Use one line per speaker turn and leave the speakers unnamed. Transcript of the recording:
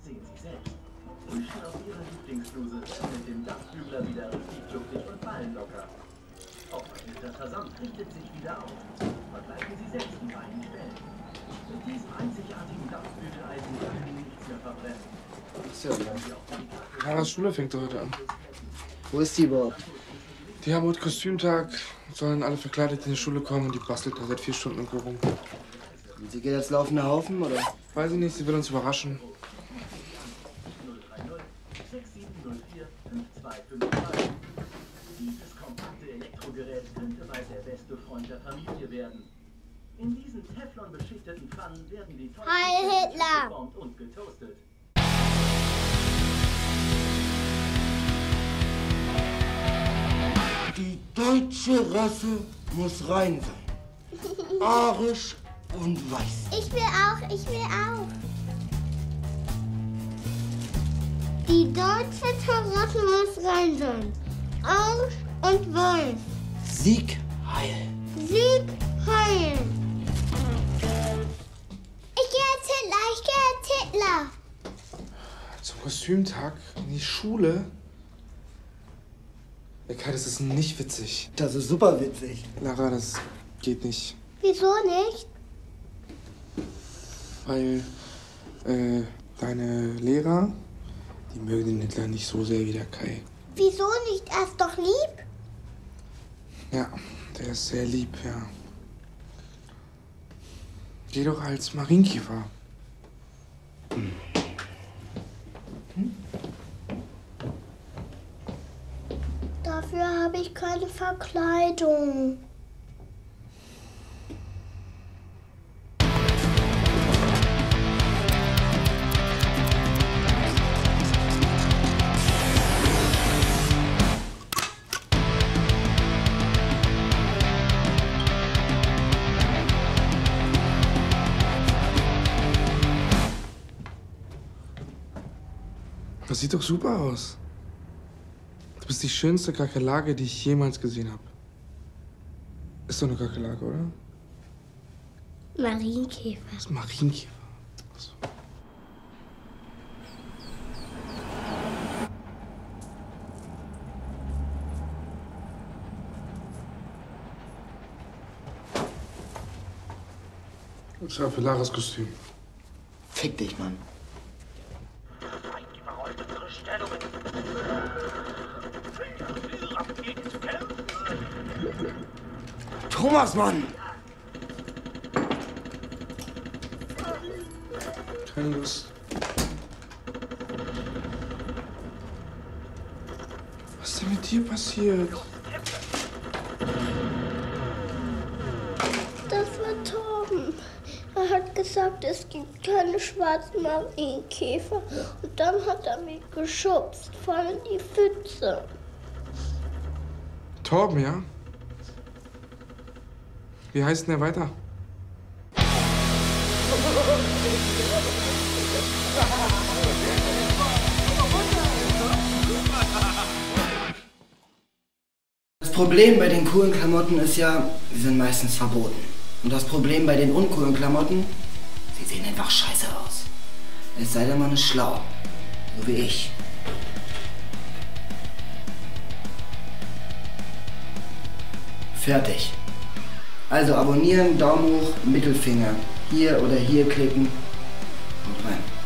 Sehen Sie selbst. Rüschen auf Ihrer Lieblingsbluse werden mit dem Dampfbügler wieder richtig luftig und fallen locker. Auch verknitterter Versand richtet sich wieder auf. Vergleichen Sie selbst die beiden Stellen. Mit diesem einzigartigen Dampfbügeleisen können Sie nichts mehr verbrennen.
Ist ja wieder.
Karas Schule fängt heute an.
Wo ist die überhaupt?
Die haben heute Kostümtag, sollen alle verkleidet in die Schule kommen und die bastelt da seit 4 Stunden im rum.
Und sie geht als laufender Haufen, oder?
Weiß ich nicht, sie will uns überraschen.
030 Dieses kompakte Elektrogerät könnte bald der beste Freund der Familie werden. In diesen Teflon-beschichteten Pfannen werden die
Heil Hitler!
geformt und getoastet.
Die deutsche Rasse muss rein sein. Arisch und weiß.
Ich will auch, ich will auch. Die deutsche Terrasse muss rein sein. Arsch und weiß.
Sieg heil.
Sieg heil. Ich gehe als Hitler, ich gehe als Hitler.
Zum Kostümtag in die Schule? Ja, Kai, das ist nicht witzig.
Das ist super witzig.
Lara, das geht nicht.
Wieso nicht?
Weil deine Lehrer, die mögen den Hitler nicht so sehr wie der Kai.
Wieso nicht? Er ist doch lieb.
Ja, der ist sehr lieb, ja. Geh doch als Marienkäfer.
Dafür habe ich keine Verkleidung.
Das sieht doch super aus. Du bist die schönste Kakerlake, die ich jemals gesehen habe. Ist doch eine Kakerlake, oder?
Marienkäfer.
Das ist Marienkäfer. Ach so. Das war für Laras Kostüm.
Fick dich, Mann.
Thomas, Mann!
Keine Lust. Was ist denn mit dir passiert?
Das war Torben. Er hat gesagt, es gibt keine schwarzen Marienkäfer. Und dann hat er mich geschubst, voll in die Pfütze.
Torben, ja? Wie heißt denn der weiter?
Das Problem bei den coolen Klamotten ist ja, sie sind meistens verboten. Und das Problem bei den uncoolen Klamotten, sie sehen einfach scheiße aus. Es sei denn, man ist schlau. So wie ich. Fertig. Also abonnieren, Daumen hoch, Mittelfinger. Hier oder hier klicken und rein.